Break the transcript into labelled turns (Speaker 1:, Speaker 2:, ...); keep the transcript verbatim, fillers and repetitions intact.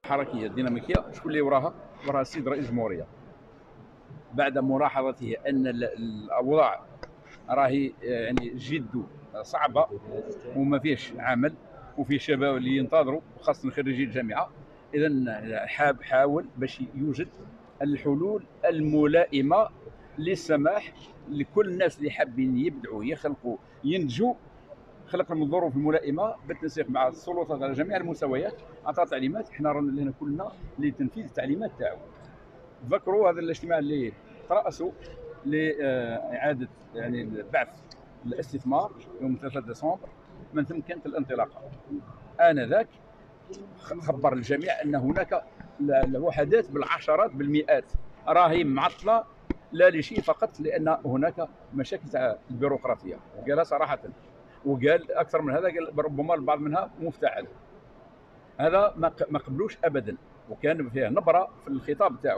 Speaker 1: حركيه ديناميكيه، شكون اللي وراها؟ وراها السيد رئيس الجمهوريه. بعد ملاحظته ان الاوضاع راهي يعني جد صعبه وما فيش عمل وفي شباب اللي ينتظروا وخاصه خريجي الجامعه، اذا حاب حاول باش يوجد الحلول الملائمه للسماح لكل الناس اللي حابين يبدعوا يخلقوا ينتجوا، خلق لهم الظروف الملائمه بالتنسيق مع السلطات على جميع المستويات. اعطى تعليمات، احنا رانا لنا كلنا لتنفيذ التعليمات تاعو. تذكروا هذا الاجتماع اللي ترأسوا لاعاده يعني بعث الاستثمار يوم ثلاثة ديسمبر، من ثم كانت الانطلاقه. انذاك خبر الجميع ان هناك الوحدات بالعشرات بالمئات راهي معطله، لا لشيء فقط لان هناك مشاكل تاع البيروقراطيه، قالها صراحه. وقال اكثر من هذا، قال ربما البعض منها مفتعل. هذا ما قبلوش ابدا، وكان فيه نبره في الخطاب تاعو.